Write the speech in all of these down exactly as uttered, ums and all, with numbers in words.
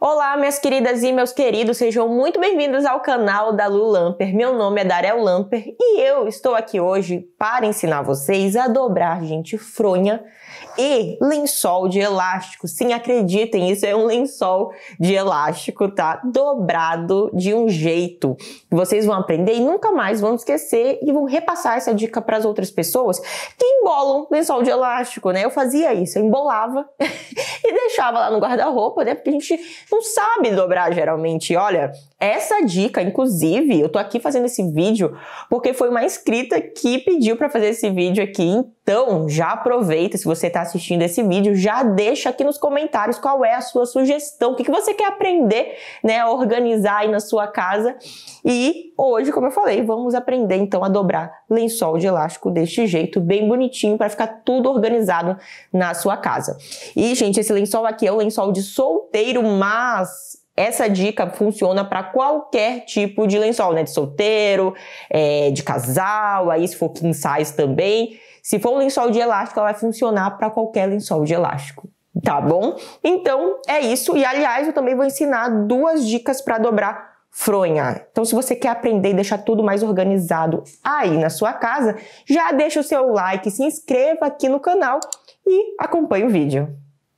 Olá, minhas queridas e meus queridos, sejam muito bem-vindos ao canal da Lu Lamper. Meu nome é Darel Lamper e eu estou aqui hoje para ensinar vocês a dobrar, gente, fronha e lençol de elástico. Sim, acreditem, isso é um lençol de elástico, tá? Dobrado de um jeito que vocês vão aprender e nunca mais vão esquecer e vão repassar essa dica para as outras pessoas que embolam lençol de elástico, né? Eu fazia isso, eu embolava e deixava lá no guarda-roupa, né? Porque a gente não sabe dobrar geralmente. Olha, essa dica, inclusive, eu tô aqui fazendo esse vídeo porque foi uma inscrita que pediu para fazer esse vídeo aqui. Então, já aproveita, se você tá assistindo esse vídeo, já deixa aqui nos comentários qual é a sua sugestão, o que, que você quer aprender, né, a organizar aí na sua casa. E hoje, como eu falei, vamos aprender então a dobrar lençol de elástico deste jeito, bem bonitinho, para ficar tudo organizado na sua casa. E, gente, esse lençol aqui é o lençol de solteiro, mas essa dica funciona para qualquer tipo de lençol, né? De solteiro, é, de casal, aí se for king size também. Se for um lençol de elástico, ela vai funcionar para qualquer lençol de elástico, tá bom? Então, é isso. E, aliás, eu também vou ensinar duas dicas para dobrar fronha. Então, se você quer aprender e deixar tudo mais organizado aí na sua casa, já deixa o seu like, se inscreva aqui no canal e acompanhe o vídeo.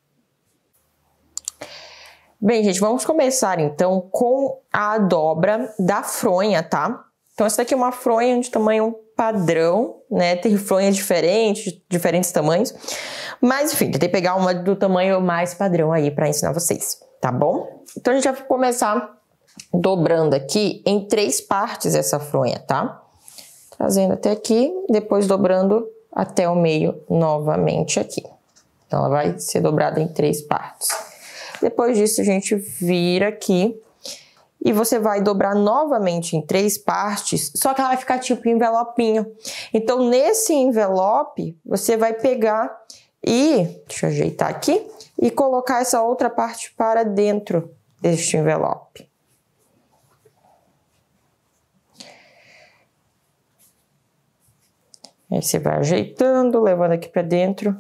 Bem, gente, vamos começar então com a dobra da fronha, tá? Então, essa daqui é uma fronha de tamanho padrão, né? Tem fronhas diferentes, de diferentes tamanhos. Mas, enfim, tentei pegar uma do tamanho mais padrão aí para ensinar vocês, tá bom? Então, a gente vai começar dobrando aqui em três partes essa fronha, tá? Trazendo até aqui, depois dobrando até o meio novamente aqui. Então, ela vai ser dobrada em três partes. Depois disso, a gente vira aqui e você vai dobrar novamente em três partes, só que ela vai ficar tipo envelopinho. Então, nesse envelope, você vai pegar e, deixa eu ajeitar aqui, e colocar essa outra parte para dentro deste envelope. Aí você vai ajeitando, levando aqui para dentro.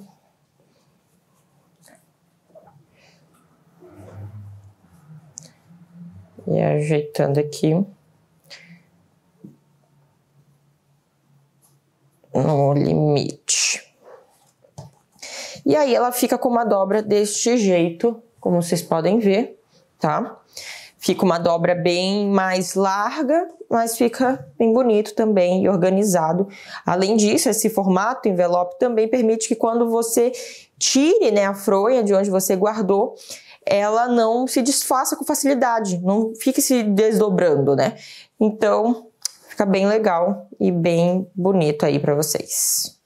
E ajeitando aqui no limite. E aí ela fica com uma dobra deste jeito, como vocês podem ver, tá? Fica uma dobra bem mais larga, mas fica bem bonito também e organizado. Além disso, esse formato envelope também permite que quando você tire, né, a fronha de onde você guardou, ela não se desfaça com facilidade, não fique se desdobrando, né? Então, fica bem legal e bem bonito aí para vocês.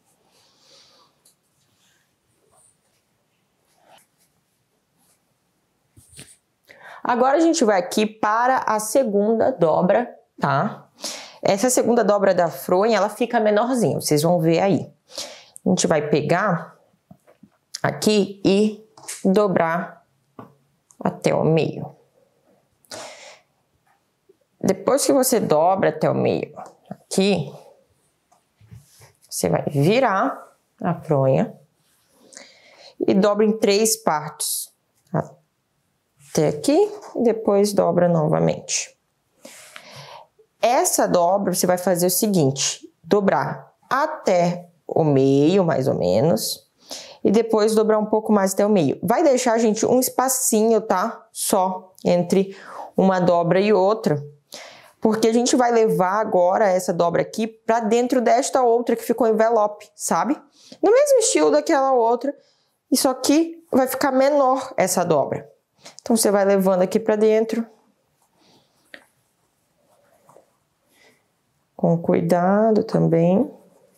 Agora a gente vai aqui para a segunda dobra, tá? Essa segunda dobra da fronha, ela fica menorzinha, vocês vão ver aí. A gente vai pegar aqui e dobrar até o meio. Depois que você dobra até o meio aqui, você vai virar a fronha e dobra em três partes. Até aqui e depois dobra novamente. Essa dobra você vai fazer o seguinte, dobrar até o meio, mais ou menos, e depois dobrar um pouco mais até o meio. Vai deixar, gente, um espacinho, tá? Só entre uma dobra e outra. Porque a gente vai levar agora essa dobra aqui pra dentro desta outra que ficou envelope, sabe? No mesmo estilo daquela outra. E só que vai ficar menor essa dobra. Então, você vai levando aqui pra dentro. Com cuidado também.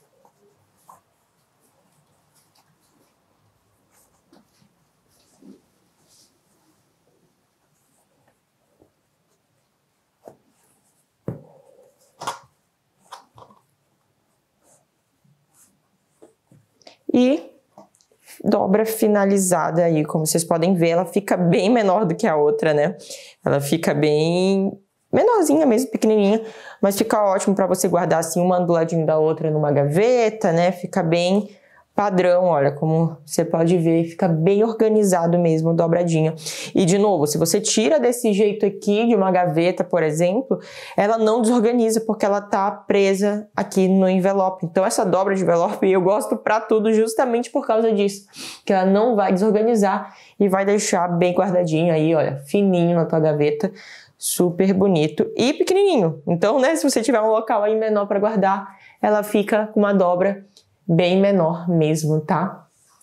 E dobra finalizada aí, como vocês podem ver, ela fica bem menor do que a outra, né? Ela fica bem menorzinha mesmo, pequenininha, mas fica ótimo para você guardar assim uma do ladinho da outra numa gaveta, né? Fica bem padrão, olha, como você pode ver, fica bem organizado mesmo, dobradinha. E de novo, se você tira desse jeito aqui, de uma gaveta, por exemplo, ela não desorganiza, porque ela tá presa aqui no envelope. Então essa dobra de envelope eu gosto pra tudo justamente por causa disso, que ela não vai desorganizar e vai deixar bem guardadinho aí, olha, fininho na tua gaveta, super bonito e pequenininho. Então, né, se você tiver um local aí menor pra guardar, ela fica com uma dobra bem menor mesmo, tá?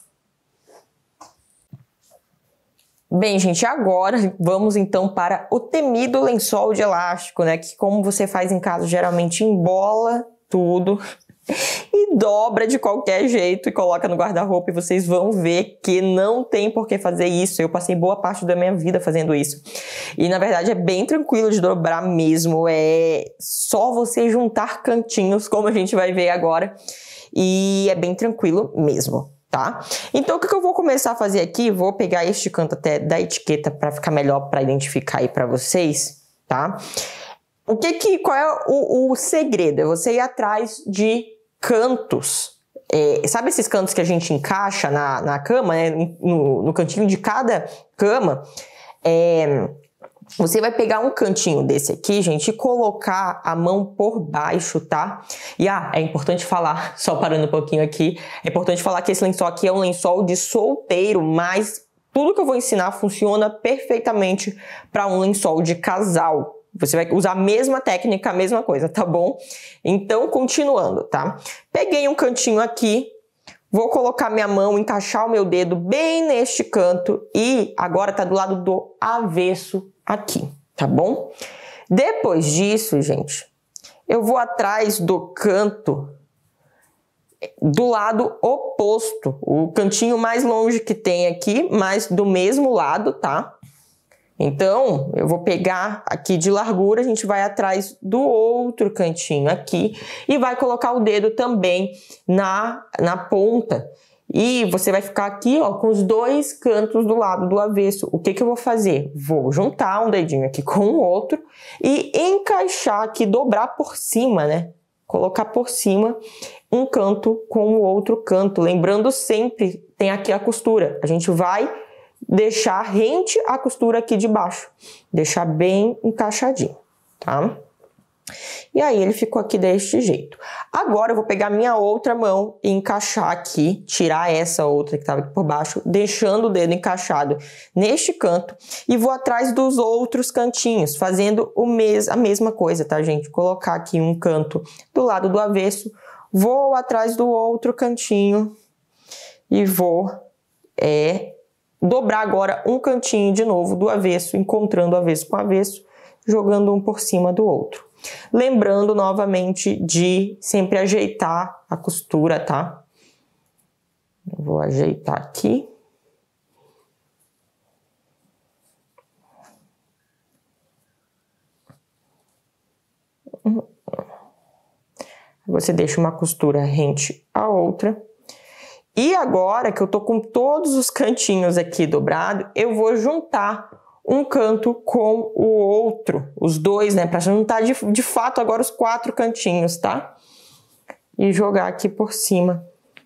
Bem, gente, agora vamos então para o temido lençol de elástico, né? Que como você faz em casa, geralmente embola tudo e dobra de qualquer jeito e coloca no guarda-roupa, e vocês vão ver que não tem por que fazer isso. Eu passei boa parte da minha vida fazendo isso. E na verdade é bem tranquilo de dobrar mesmo, é só você juntar cantinhos, como a gente vai ver agora. E é bem tranquilo mesmo, tá? Então, o que eu vou começar a fazer aqui, vou pegar este canto até da etiqueta para ficar melhor para identificar aí para vocês, tá? O que que, qual é o, o segredo? É você ir atrás de cantos. É, sabe esses cantos que a gente encaixa na, na cama, né? No, no cantinho de cada cama? É... Você vai pegar um cantinho desse aqui, gente, e colocar a mão por baixo, tá? E ah, é importante falar, só parando um pouquinho aqui, é importante falar que esse lençol aqui é um lençol de solteiro, mas tudo que eu vou ensinar funciona perfeitamente para um lençol de casal. Você vai usar a mesma técnica, a mesma coisa, tá bom? Então, continuando, tá? Peguei um cantinho aqui, vou colocar minha mão, encaixar o meu dedo bem neste canto e agora tá do lado do avesso aqui, tá bom? Depois disso, gente, eu vou atrás do canto do lado oposto, o cantinho mais longe que tem aqui, mas do mesmo lado, tá? Então, eu vou pegar aqui de largura, a gente vai atrás do outro cantinho aqui e vai colocar o dedo também na, na ponta. E você vai ficar aqui, ó, com os dois cantos do lado do avesso. O que que eu vou fazer? Vou juntar um dedinho aqui com o outro e encaixar aqui, dobrar por cima, né? Colocar por cima um canto com o outro canto. Lembrando sempre, tem aqui a costura. A gente vai deixar rente a costura aqui de baixo. Deixar bem encaixadinho, tá? E aí ele ficou aqui deste jeito. Agora eu vou pegar minha outra mão e encaixar aqui, tirar essa outra que estava aqui por baixo, deixando o dedo encaixado neste canto e vou atrás dos outros cantinhos, fazendo o mes a mesma coisa, tá, gente? Colocar aqui um canto do lado do avesso, vou atrás do outro cantinho e vou é, dobrar agora um cantinho de novo do avesso, encontrando o avesso com o avesso, jogando um por cima do outro. Lembrando novamente de sempre ajeitar a costura, tá? Vou ajeitar aqui. Você deixa uma costura rente à outra. E agora que eu tô com todos os cantinhos aqui dobrados, eu vou juntar um canto com o outro, os dois, né? Pra juntar de, de fato agora os quatro cantinhos, tá? E jogar aqui por cima.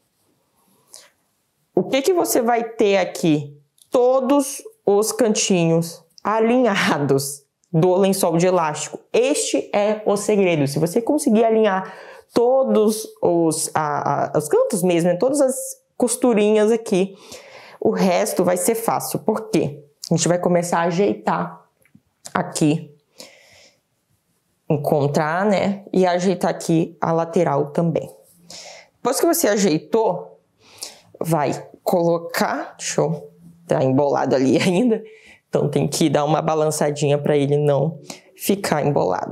O que que você vai ter aqui? Todos os cantinhos alinhados do lençol de elástico. Este é o segredo. Se você conseguir alinhar todos os, a, a, os cantos mesmo, né? Todas as costurinhas aqui, o resto vai ser fácil. Por quê? A gente vai começar a ajeitar aqui, encontrar, né? E ajeitar aqui a lateral também. Depois que você ajeitou, vai colocar... Deixa eu... Tá embolado ali ainda. Então tem que dar uma balançadinha para ele não ficar embolado.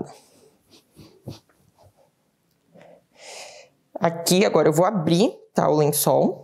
Aqui, agora eu vou abrir, tá? O lençol.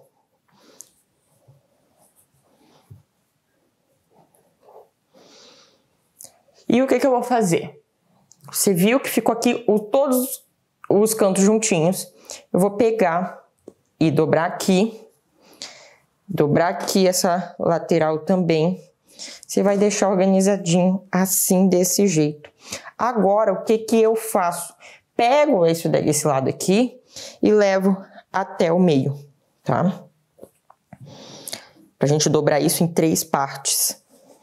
E o que que eu vou fazer? Você viu que ficou aqui o, todos os cantos juntinhos. Eu vou pegar e dobrar aqui. Dobrar aqui essa lateral também. Você vai deixar organizadinho assim, desse jeito. Agora, o que que eu faço? Pego esse, esse lado aqui e levo até o meio, tá? Pra gente dobrar isso em três partes.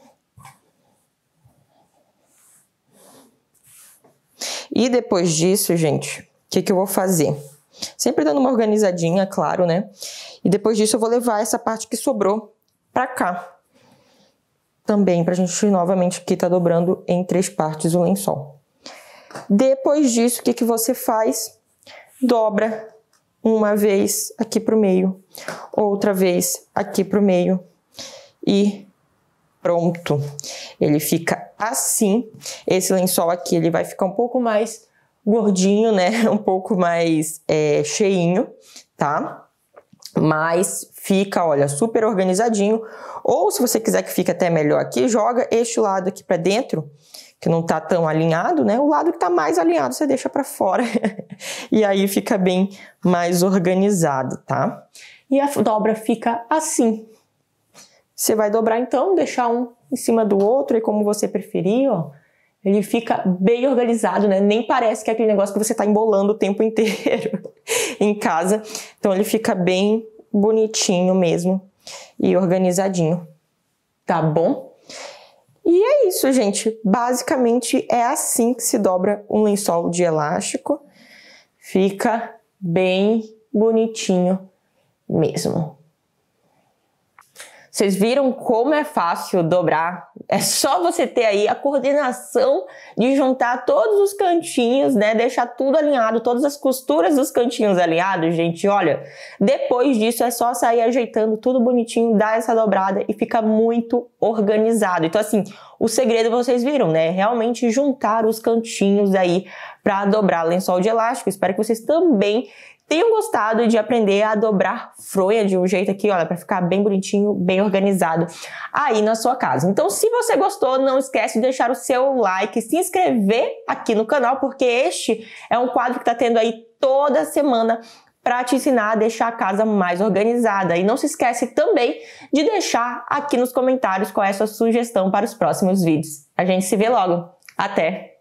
E depois disso, gente, o que que eu vou fazer? Sempre dando uma organizadinha, claro, né? E depois disso eu vou levar essa parte que sobrou pra cá. Também pra gente novamente aqui tá dobrando em três partes o lençol. Depois disso, o que que você faz? Dobra uma vez aqui pro meio, outra vez aqui pro meio e pronto. Ele fica assim. Esse lençol aqui, ele vai ficar um pouco mais gordinho, né? Um pouco mais é, cheinho, tá? Mas fica, olha, super organizadinho. Ou se você quiser que fique até melhor aqui, joga este lado aqui pra dentro, que não tá tão alinhado, né? O lado que tá mais alinhado você deixa pra fora. E aí fica bem mais organizado, tá? E a dobra fica assim. Você vai dobrar então, deixar um em cima do outro, e como você preferir, ó. Ele fica bem organizado, né? Nem parece que é aquele negócio que você tá embolando o tempo inteiro em casa. Então ele fica bem bonitinho mesmo e organizadinho, tá bom? E é isso, gente. Basicamente é assim que se dobra um lençol de elástico. Fica bem bonitinho mesmo. Vocês viram como é fácil dobrar? É só você ter aí a coordenação de juntar todos os cantinhos, né? Deixar tudo alinhado, todas as costuras dos cantinhos alinhados, gente. Olha, depois disso é só sair ajeitando tudo bonitinho, dar essa dobrada e fica muito organizado. Então, assim, o segredo vocês viram, né? Realmente juntar os cantinhos aí para dobrar lençol de elástico. Espero que vocês também tenham gostado de aprender a dobrar fronha de um jeito aqui, olha, para ficar bem bonitinho, bem organizado aí na sua casa. Então, se você gostou, não esquece de deixar o seu like, se inscrever aqui no canal, porque este é um quadro que tá tendo aí toda semana para te ensinar a deixar a casa mais organizada. E não se esquece também de deixar aqui nos comentários qual é a sua sugestão para os próximos vídeos. A gente se vê logo. Até!